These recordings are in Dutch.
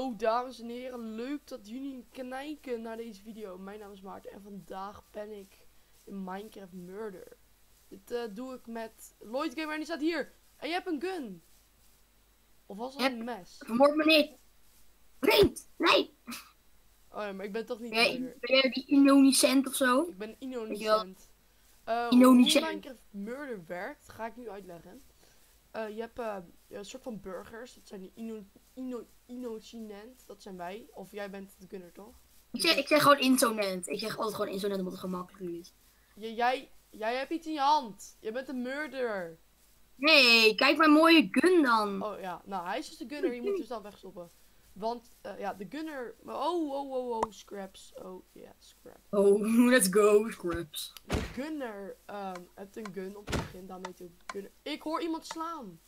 Hallo dames en heren, leuk dat jullie kijken naar deze video. Mijn naam is Maarten en vandaag ben ik in Minecraft Murder. Dit doe ik met Lloyd Gamer en die staat hier. En je hebt een gun. Of was dat een mes? Vermoord me niet. Vriend, nee. Oh ja, maar ik ben toch niet Ben jij die Innonicent of zo? Ik ben Innonicent. Hoe Innonicent. Minecraft Murder werkt, ga ik nu uitleggen. Je hebt een soort van burgers, dat zijn die Innocent, dat zijn wij. Of jij bent de gunner, toch? Ik zeg gewoon insonent. Ik zeg altijd gewoon insonent omdat het gemakkelijker is. Jij hebt iets in je hand. Je bent een murderer. Nee, kijk mijn mooie gun dan. Oh ja, nou hij is dus de gunner, je moet dus dan wegstoppen. Want ja, de gunner... Oh, scraps. Oh ja, scraps. Oh, let's go, scraps. De gunner hebt een gun om te beginnen, daarmee te gunner. Ik hoor iemand slaan.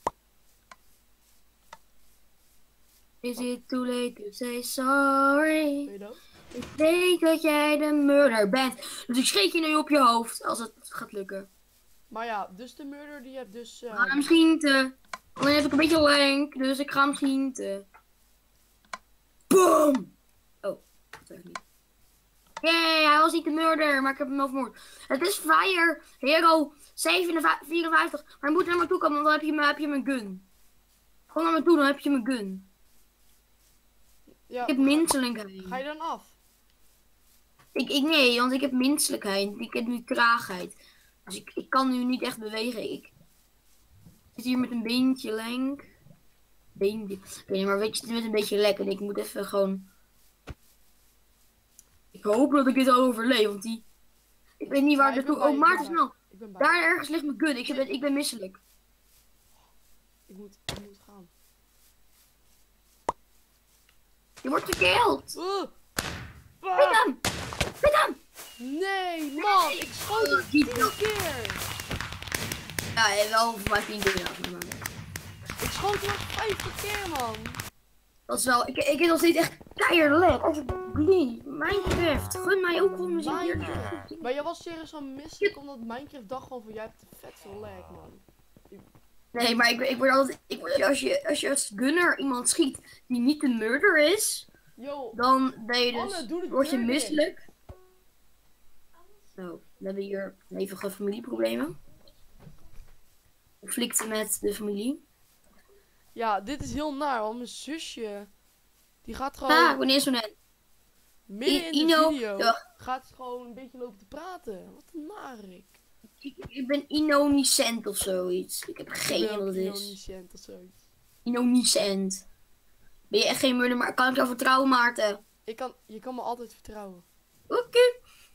Is it too late to say sorry? Ben je dood? Ik weet dat jij de murder bent. Dus ik schreef je nu op je hoofd als het gaat lukken. Maar ja, dus de murder die hebt dus... Ik ga hem schieten. Alleen heb ik een beetje lank, dus ik ga hem schieten. Boom! Oh, dat werkt niet. Yay, hij was niet de murder, maar ik heb hem wel vermoord. Het is Fire Hero 54, maar je moet naar me toe komen, want dan heb je mijn gun. Gewoon naar me toe, dan heb je mijn gun. Ja, Ik heb menselijkheid. ga je dan af? Nee, want ik heb menselijkheid. Ik heb nu traagheid. Dus ik kan nu niet echt bewegen. Ik zit hier met een beentje lenk. Beentje. Oké, maar weet je, het is met een beetje lek. En ik moet even gewoon... Ik hoop dat ik dit overleef, want die... Ik weet niet waar naartoe... Oh, Maarten, snel. Daar ergens ligt mijn gun. Ik ben misselijk. Ik moet gaan. Je wordt gekild. Fuck! Pik hem! Nee, man, ik schoot hem 10 keer. Ja, wel voor mij 10 keer. Ik schoot hem 50 keer, man. Dat is wel... Ik heb nog steeds echt keihard. Alsjeblieft. Minecraft. Gun mij ook gewoon muziek hier. Maar jij was serieus zo misselijk omdat Minecraft dacht gewoon van jij hebt vet veel lag, man. Nee, maar ik word altijd... als je als gunner iemand schiet die niet de murder is... Yo, Dan ben je Anne, dus... doe Word je deur dicht. misselijk. Zo, we hebben hier even familieproblemen. Conflicten met de familie. Ja, dit is heel naar, want mijn zusje... Die gaat gewoon... Ah, wanneer zo net. midden in de Ino, video... ja. Gaat gewoon een beetje lopen te praten. Wat een narik. Ik ben Innonicent of zoiets. Ik heb geen idee wat het is. Innonicent of zoiets. Innonicent. Ben je echt geen murder, maar kan ik jou vertrouwen, Maarten? Je kan me altijd vertrouwen. Oké.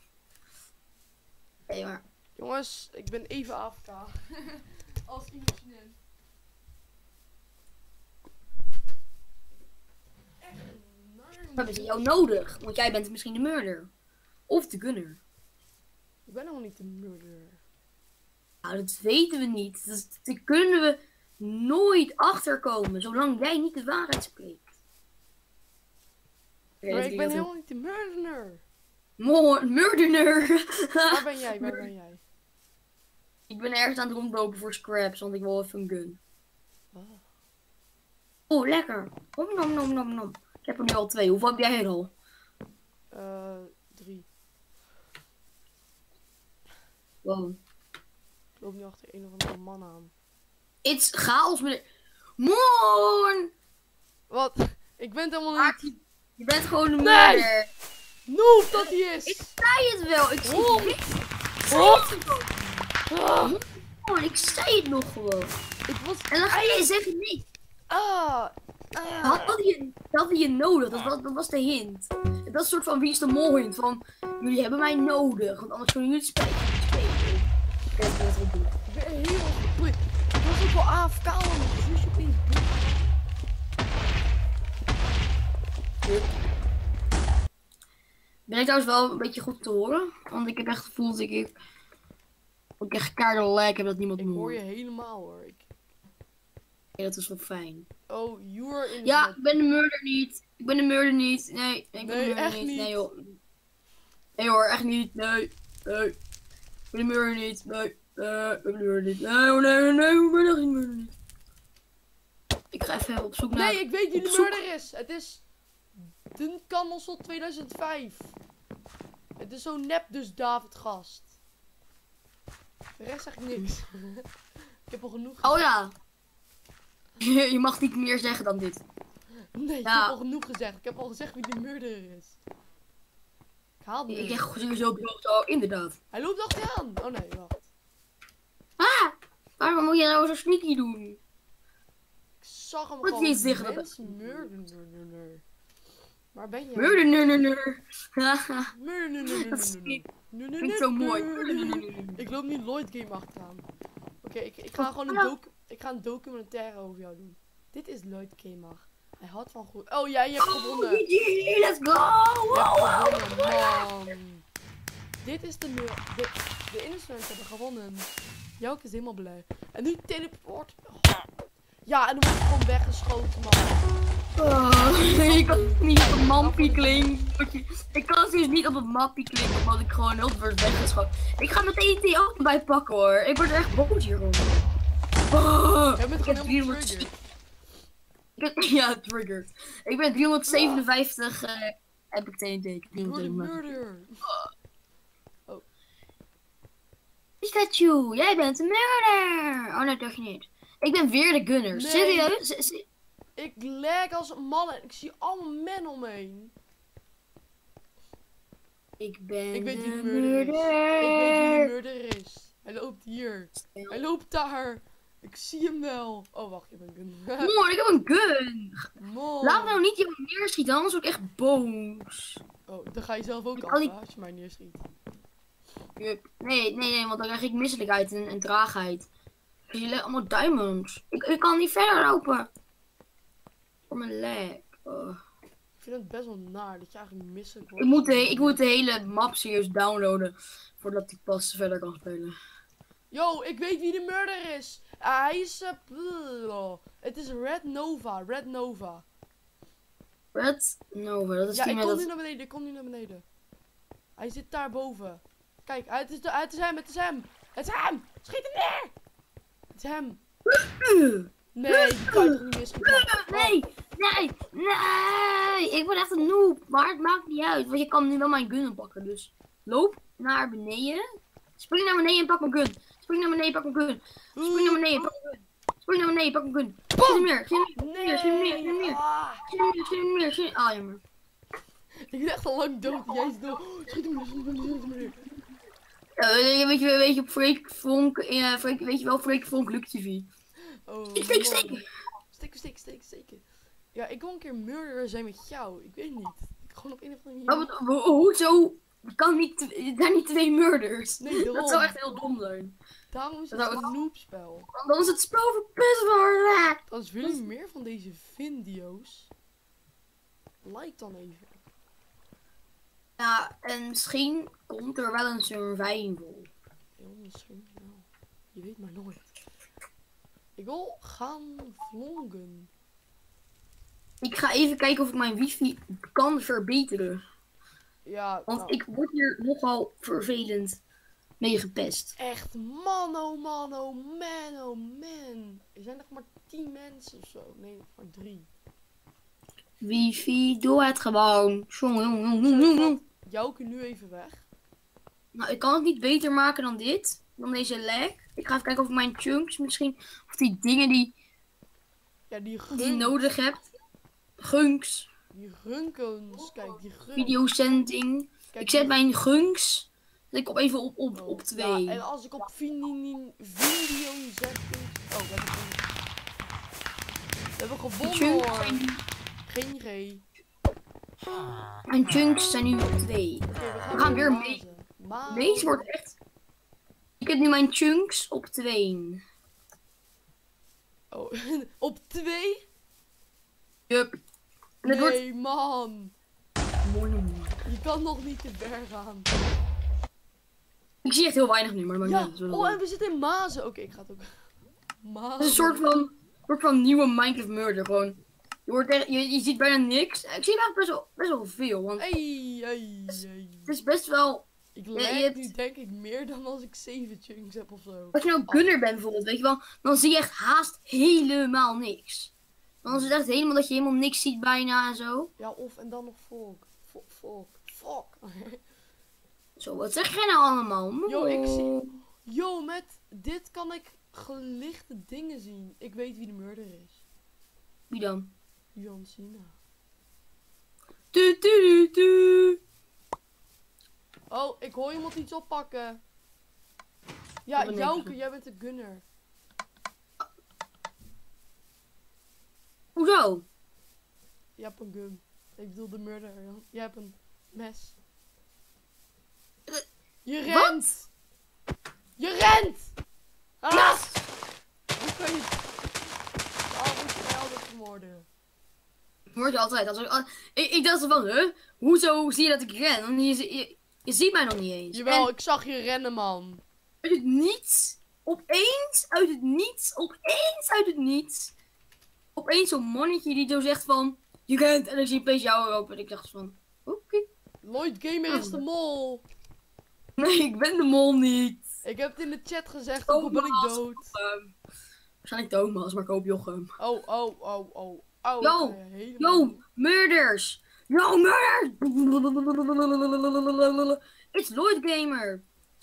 Hé, maar... Jongens, ik ben even AFK. Als innocent. We hebben jou nodig, want jij bent misschien de murder. Of de gunner. Ik ben nog niet de murderer. Nou, dat weten we niet. Daar kunnen we nooit achterkomen, zolang jij niet de waarheid spreekt. Maar ik ben helemaal niet de murderer. Murderer! Waar ben jij? Waar ben jij? Ik ben ergens aan het rondlopen voor scraps, want ik wil even een gun. Oh. Oh, lekker. Nom, nom, nom, nom. Ik heb er nu al 2. Hoeveel heb jij er al? 3. Wow. Ik loop nu achter een of andere man aan. It's chaos, meneer. Moon! Wat? Ik ben het helemaal niet. Je bent gewoon een Nee! murder. Noob dat hij is! Ik zei het wel. Ik zei Oh. het gewoon. Oh, ik zei het nog gewoon. Ik was... En dan ga je zeggen nee. Had je nodig. Dat was de hint. Dat is een soort van wie is de mol hint. Van jullie hebben mij nodig. Want anders kunnen jullie het spelen. Ik heb het wel doen. Ik ben helemaal gegroeid. Ik was ook wel AFK, want mijn zusje opeens... Ben ik trouwens wel een beetje goed te horen. Want ik heb echt het gevoel dat ik echt keiharde lag heb dat niemand me Ik hoor je hoort. helemaal hoor. Ja, dat is wel fijn. Oh, you're in Ja, ik ben de murder niet. Ik ben de murder niet. Nee, ik ben Nee, de murder echt niet. niet. Nee hoor. Nee hoor, echt niet. Nee. Ik ben de murder niet. Nee. Ik ben de murder niet. Nee, ik ben echt niet murder niet. Ik ga even op zoek naar... Nee, ik weet wie de op zoek- murder is. Het is De Cannonsel 2005. Het is zo nep dus, David Gast. De rest zeg ik niks. Ik heb al genoeg gezegd. Oh ja. Je mag niet meer zeggen dan dit. Nee, ik Ja. heb al genoeg gezegd. Ik heb al gezegd wie de murderer is. Ik haal het Ik niet. zeg sowieso brood. Oh, inderdaad. Hij loopt achter je aan. Oh nee, wacht. Ah! Waarom moet je nou zo sneaky doen? Ik zag hem Wat gewoon. wil je zeggen? Mens murderer. Waar ben je? Murder, nee. Haha. Murderer. Dat is niet- Klinkt zo mooi. Ik loop nu Lloyd Game achteraan. Oké, ik ga gewoon een documentaire over jou doen. Dit is Lloyd Game. Hij had van goed. Oh, jij hebt gewonnen. GG, let's go! Je hebt Wow, wow. gewonnen, man. Dit is de innocents hebben gewonnen. Jouke is helemaal blij. En nu teleport. Oh. Ja, en dan word ik gewoon weggeschoten, man. Ik kan niet op een mappie klinken. Ik kan dus niet op een mappie klinken, omdat ik gewoon heel word weggeschoten. Ik ga meteen die auto bij pakken hoor. Ik word er echt boos hierom. Jij bent Ik heb gewoon helemaal 300 getriggerd. Ja, triggered. Ik ben 357 heb ik TNT. You're the murderer. Is dat you? Jij bent de murder! Oh nee, toch niet. Ik ben weer de gunner. Nee. Serieus? Ik lag als een man en ik zie allemaal men omheen. Ik ben Ik weet wie de de murderer is. murder. Ik weet wie de murderer is. Hij loopt hier. Hij loopt daar. Ik zie hem wel. Oh, wacht, je bent gun. Mooi, ik heb een gun. Man. Laat me nou niet iemand neerschieten, anders word ik echt boos. Oh, dan ga je zelf ook Ik af, kan niet- hè, als je mij neerschiet. Nee, want dan krijg ik misselijkheid en traagheid. Dus je legt allemaal diamonds. Ik kan niet verder lopen. Voor mijn leg. Oh. Ik vind het best wel naar dat je eigenlijk misselijk wordt. Ik moet de hele map serieus downloaden. Voordat ik pas verder kan spelen. Yo, ik weet wie de murderer is. Hij is... het is Red Nova. Red Nova. Red Nova, dat is Ja, die ik met kom dat... nu naar beneden. Ik kom nu naar beneden. Hij zit daar boven. Kijk, het is hem. Het is hem. Het is hem. Schiet hem neer. Het is hem. Nee, die kan je toch niet meer schieten. Nee! Ik ben echt een noob. Maar het maakt niet uit. Want je kan nu wel mijn gun pakken. Dus loop naar beneden. Spring naar beneden en pak mijn gun. Spring naar beneden, pak mijn gun. Spring naar beneden, pak mijn gun. Spring naar beneden, pak mijn gun. Schiet hem neer, schiet hem neer, schiet hem neer, schiet hem neer. Ah, Schiet hem neer, schiet hem neer, schiet hem neer. Ah, jammer. ik ben echt al lang dood. Jij is dood. Schiet hem neer, schiet hem neer, schiet hem neer. Weet je op Freek Vonk, weet je wel, Freek Vonk Luke TV. Oh, Steken. man. Steken. Ja, ik wil een keer murderer zijn met jou. Ik weet niet. Gewoon op een of andere manier. Hoezo? Je kan niet, daar niet twee murders. Nee, daarom. Dat zou echt heel dom zijn. Daarom is het Dat zou een noobspel. Dan is het spel verpest worden. Als jullie meer van deze video's, like dan even. Ja, en misschien komt er wel een survival. Ja, misschien wel. Je weet maar nooit. Ik wil gaan vloggen. Ik ga even kijken of ik mijn wifi kan verbeteren. Ja, Want nou, ik word hier nogal vervelend mee gepest. echt man, oh man, oh man, oh man. Er zijn nog maar 10 mensen of zo. Nee, nog maar 3. Wifi, doe het gewoon. Jong. Jouke nu even weg. Nou, ik kan het niet beter maken dan dit. Dan deze lag. Ik ga even kijken of ik mijn chunks misschien... Of die dingen die Ja, die je nodig hebt. Gunks. Die gunkens. Kijk, die gunkens. Videosending. Kijk, Ik zet die- mijn gunks. Zet ik op even op Oh, 2. Ja, en als ik op video zet. Oh, we hebben gewonnen hoor. Geen G. Mijn chunks zijn nu op 2. Oké, We gaan weer mee. mazen. Mazen. Deze wordt echt... Ik heb nu mijn chunks op 2. Oh, op 2? Yup. En het wordt... Nee, man. Mooi. Je kan nog niet te ver gaan. Ik zie echt heel weinig nu, maar... Ja, oh, en we zitten in Mazen. Oké, ik ga het ook. Mazen. Het is een soort van nieuwe Minecraft murder. Gewoon. Je ziet bijna niks. Ik zie eigenlijk best wel veel. Want Hey. het is best wel... Ik je leg hebt- nu denk ik meer dan als ik 7 chunks heb of zo. Als je nou gunner bent bijvoorbeeld, weet je wel. Dan zie je echt haast helemaal niks. Dan is het echt helemaal dat je helemaal niks ziet bijna en zo. Ja, of en dan nog volk. Volk. Zo, wat zeg jij nou allemaal? Yo, ik zie... Yo, met dit kan ik gelichte dingen zien. Ik weet wie de murder is. Wie dan? John Cena. Tu. Oh, ik hoor iemand iets oppakken. Ja, ben ik. Jouke, jij bent de gunner. Hoezo? Je hebt een gun. Ik bedoel de murder. Je hebt een mes. Je rent! Je rent! Ah! Hoe kan je... Oh, moet je mij altijd vermoorden? Hoort je altijd. Ik dacht zo van, huh? Hoezo zie je dat ik ren? Want je ziet mij nog niet eens. Jawel, En ik zag je rennen, man. uit het niets, opeens zo'n mannetje die zo zegt van, je rent. En ik zie opeens jou erop. En ik dacht van, oké. Lloyd Gamer is de mol. Nee, ik ben de mol niet. Ik heb het in de chat gezegd, ook al ben ik dood. Waarschijnlijk Thomas, maar ik hoop Jochem. Oh. Yo, yo, murders. Yo, murders. It's Lloyd Gamer.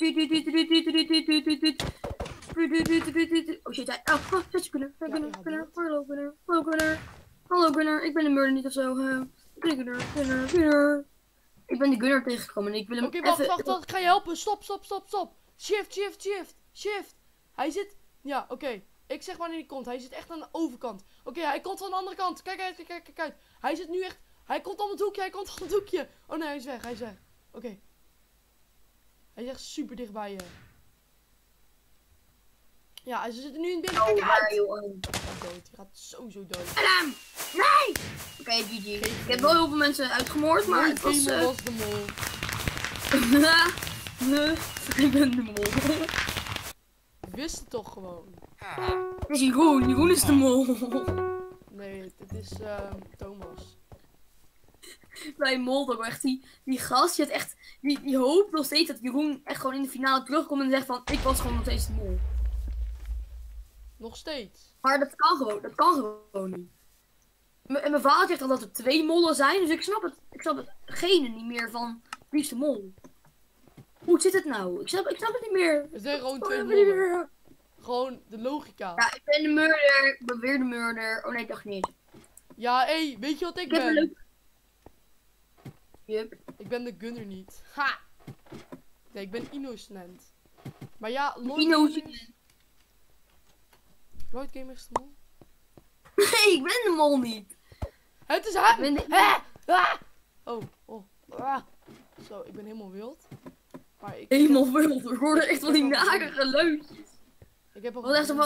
Oh shit, Hallo Gunner, ik ben de murder niet of zo. Ik ben de Gunner. Ik ben de Gunner tegengekomen en ik wil hem Oké, even... wacht, ik ga je helpen. Stop. Shift. Hij zit... Ja, oké. Ik zeg wanneer hij komt. Hij zit echt aan de overkant. Oké, hij komt van de andere kant. Kijk uit. Hij zit nu echt... Hij komt om het hoekje, Oh nee, hij is weg. Oké. Hij is echt super dicht bij je. Ja, ze zitten nu in het binnen. Kijk uit! Hij gaat dood. Hij gaat sowieso dood. Nee! Oké, GG. Ik heb wel heel veel mensen uitgemoord, maar het was... was de mol. Ik ben de mol. Ik wist het toch gewoon. Het is Jeroen. Jeroen is de mol. Nee, dit is Thomas. Bij Mol ook echt die gast, die had echt, die hoopt nog steeds dat Jeroen echt gewoon in de finale terugkomt en zegt van, ik was gewoon nog steeds de mol. Nog steeds. Maar dat kan gewoon niet. En mijn vader zegt al dat er 2 mollen zijn, dus ik snap hetgene niet meer van, wie is de mol? Hoe zit het nou? Ik snap het niet meer. Er zijn gewoon 2 mollen. Gewoon de logica. Ja, ik ben de murder, ik ben weer de murder. Oh nee, ik dacht niet. Ja, hé, weet je wat ik ben? Heb een leuk... Yep. Ik ben de gunner niet. Ha! Nee, ik ben innocent. Maar ja, Lloyd Gamer is de mol. Nee, ik ben de mol niet. Het is hem! Ben de... Oh. Ah. Zo, ik ben helemaal wild. Maar ik... Helemaal wild, er hoorden echt van die nare geluidjes. Ik heb al... Wat echt zo van...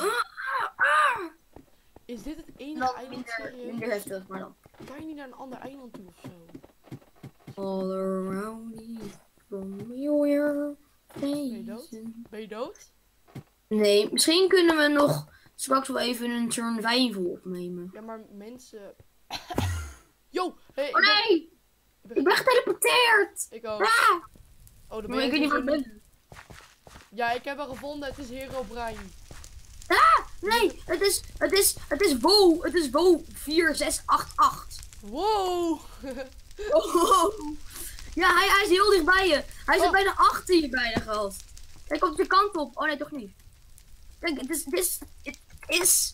Is dit het enige eiland? Minder heftig, maar dan. Kan je niet naar een ander eiland toe of zo? All around me, from your Ben je dood? Nee, misschien kunnen we nog straks wel even een survival opnemen. Ja, maar mensen... Yo! Hey, Oh nee! Ik ben geteleporteerd! Ik ook. Ah! Oh, dan Maar ben ik je weet niet waar ik sowieso ben. Ja, ik heb hem gevonden. Het is Herobrine. Nee, het is WoW 4688. Wow! Oh. Ja, hij is heel dicht bij je. Hij zit bijna achter je bijna, gast. Hij komt de kant op. Oh nee, toch niet. Kijk, het is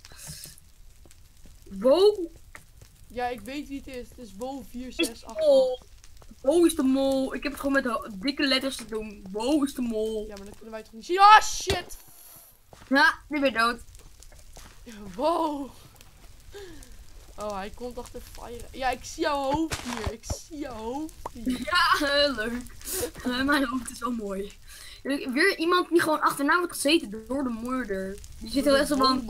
WoW. Ja, ik weet wie het is. Het is WoW Is de 4688. mol. WoW is de mol. Ik heb het gewoon met dikke letters te doen. WoW is de mol. Ja, maar dat kunnen wij toch niet zien. Ah, shit! Ja, nu ben je dood. Wow! Oh, hij komt achter fire. Ja, ik zie jouw hoofd hier. Ja, leuk. Mijn hoofd is wel mooi. Weer iemand die gewoon achterna wordt gezeten door de moorder. Die zit er echt zo van...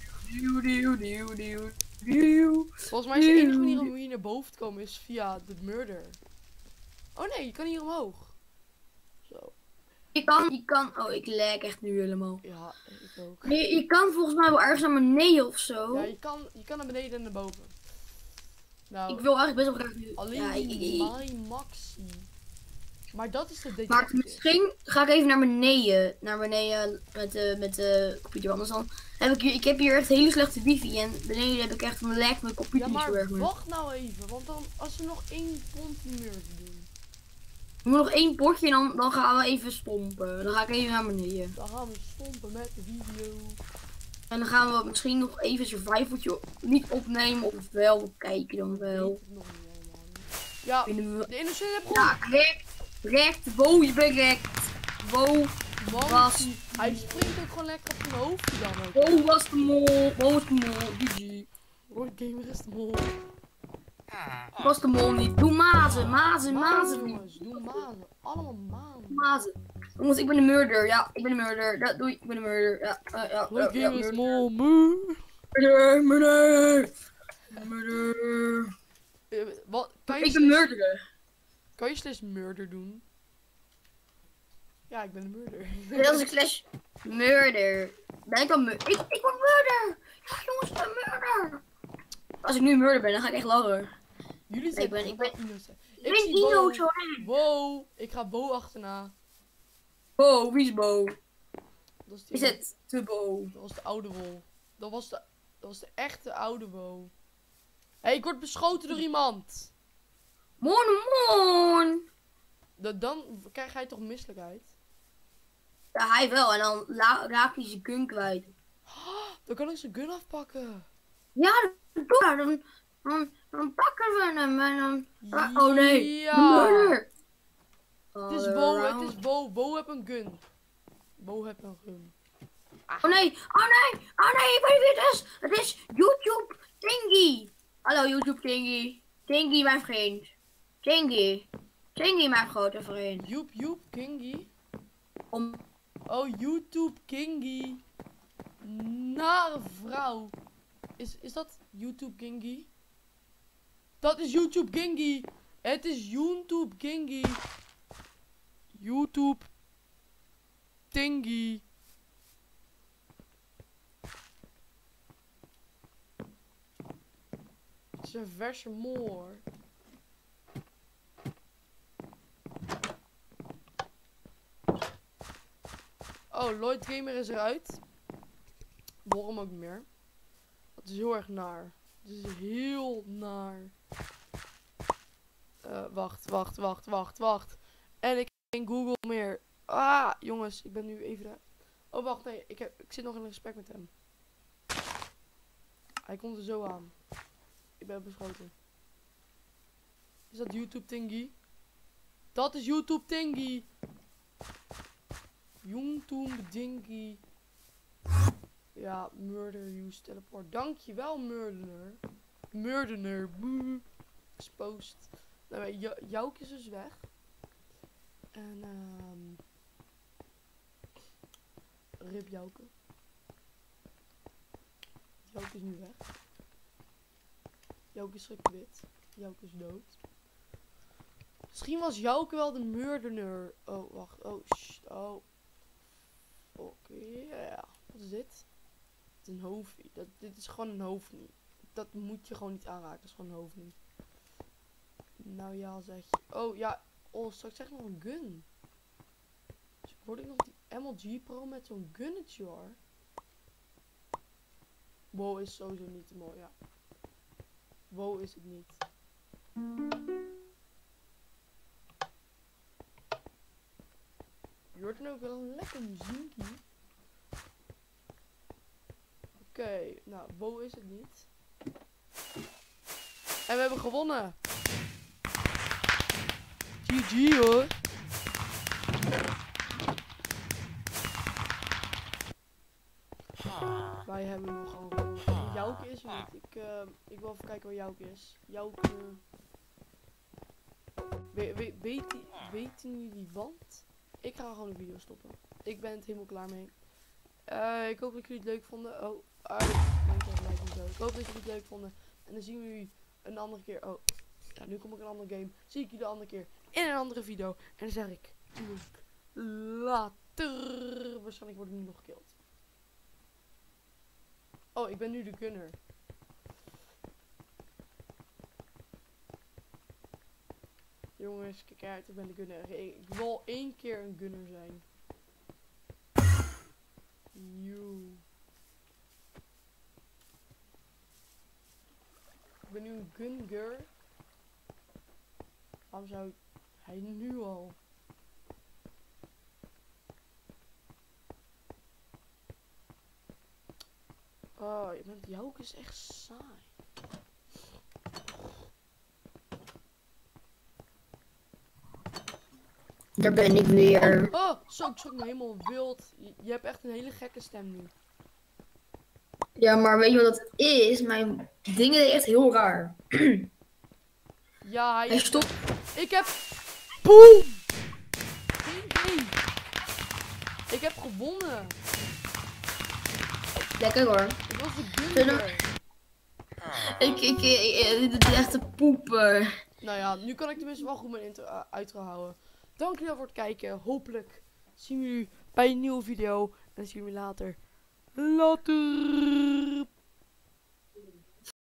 Volgens mij is de enige manier om hier naar boven te komen is via de murder. Oh nee, je kan hier omhoog. Zo. Je kan... Oh, ik lag echt nu helemaal. Ja, ik ook. Je kan volgens mij wel ergens naar beneden of zo. Ja, je kan naar beneden en naar boven. Nou, Ik wil eigenlijk best wel graag nu... alleen Ja, die My Maxi. Maar dat is de Maar detective. misschien ga ik even naar beneden. Naar beneden met de computer. Anders dan heb ik heb hier echt hele slechte wifi. En beneden heb ik echt een lek mijn computer Ja, niet zo maar erg meer. wacht nou even. Want dan, als we nog 1 pond meer doen, We moeten nog 1 potje en dan gaan we even stompen. Dan ga ik even naar beneden. dan gaan we stompen met de video. En dan gaan we misschien nog even een survivaltje niet opnemen. Of wel kijken dan Ik wel. weet het nog niet helemaal. Ja, Vinden we... de innocent heb Ja, gewonnen. correct. Bo, je bent correct. Bo was... Hij springt ook gewoon lekker op zijn hoofdje dan ook. Bo was de mol. Bo was de mol. GG. Lord Gamer is de mol. Was de mol niet. Doe mazen. Mazen, Mazen. jongens, doe mazen. Allemaal mazen. Mazen. Jongens, ik ben de murder. Ja, ik ben de murder. Ja, doei. Ik ben de murder. Ja, Lord Gamer is murder. de mol. Moe. Murder. Wat? Kan je Ik ben murder. Kan je slash murder doen? Ja, ik ben een murder. Dit als ik slash murder. Ben ik dan murder? Ik ben murder. Ja, jongens, ik ben murder. Als ik nu murder ben, dan ga ik echt lachen. Jullie zijn ik ben innocent. Ik ben Ino zo. Wow, ik ga Bo achterna. Bo, wie is Bo? Dat is, die Is het te Bo? Dat was de oude wol. Dat was de echte oude Bo. Hé, ik word beschoten door iemand. Mon. Dan krijg jij toch misselijkheid? Ja, hij wel. En dan raakt hij zijn gun kwijt. Dan kan ik zijn gun afpakken. Ja, dan pakken we hem. En dan... Oh nee. Ja. De murder. Het is Bo, het is Bo. Bo heeft een gun. Bo heeft een gun. Oh nee, ik weet wie het is. Het is YouTube Tingy. Hallo YouTube Tingy. Tingy mijn vriend. Tingy mijn grote vriend. Joep, Kingy. Om... Oh, YouTube Kingy. Nare vrouw. Is dat YouTube Kingy? Dat is YouTube Kingy. Het is YouTube Kingy. YouTube Tingy. Het is een verse moor. Oh, Lloyd Gamer is eruit. Waarom ook niet meer. Dat is heel erg naar. Het is heel naar. Wacht. En ik heb geen Google meer. Ah, jongens, ik ben nu even daar. Oh, wacht, nee. Ik zit nog in een gesprek met hem. Hij komt er zo aan. Ik ben beschoten. Is dat YouTube Tingy? Dat is YouTube Tingy. YouTube Tingy. Ja, murder use teleport. Dankjewel, murderer. Murderer. Exposed. Nou, Jouk is dus weg. En rip Jouke. Jouke is nu weg. Jouke is wit. Jouke is dood. Misschien was Jouke wel de murderer. Oh, wacht. Oh, shit. Oh. Oké, ja. Wat is dit? Het is een hoofdje. Dit is gewoon een hoofdje. Dat moet je gewoon niet aanraken. Dat is gewoon een hoofdje. Nou ja, zeg je. Oh ja. Oh, straks zeg ik nog een gun. Dus word ik nog die MLG Pro met zo'n gunnetje hoor. Wow is sowieso niet te mooi, ja. Wow is het niet. Je hoort dan ook wel een lekker muziekje. Oké, nou, wow is het niet. En we hebben gewonnen. GG hoor. Wij hebben nog gewoon gewonnen. Jouke is er niet. Ik wil even kijken waar Jouke is. Jouke. Weten jullie wat? Ik ga gewoon de video stoppen. Ik ben het helemaal klaar mee. Ik hoop dat jullie het leuk vonden. Oh, ik hoop dat jullie het leuk vonden. En dan zien we jullie een andere keer. Oh, ja, nu kom ik een andere game. Zie ik jullie de andere keer in een andere video. En dan zeg ik later. Waarschijnlijk word ik nu nog gekild. Oh, ik ben nu de gunner. Jongens, kijk uit, ik ben de gunner. Ik wil 1 keer een gunner zijn. Joe. Ik ben nu een gunner. Waarom zou hij nu al? Oh, met Jouke is echt saai. Daar ben ik weer. Oh, zo, ik schrok me helemaal wild. Je hebt echt een hele gekke stem nu. Ja, maar weet je wat dat is? Mijn dingen deed echt heel raar. Ja, hij Hij is... stopt. Ik heb... Boom! GG. Ik heb gewonnen. Lekker hoor. Ik was de gunner. Dit is echt een poeper. Nou ja, nu kan ik tenminste wel goed mijn outro houden. Dank jullie wel voor het kijken. Hopelijk zien we jullie bij een nieuwe video. En zien we jullie later. Later.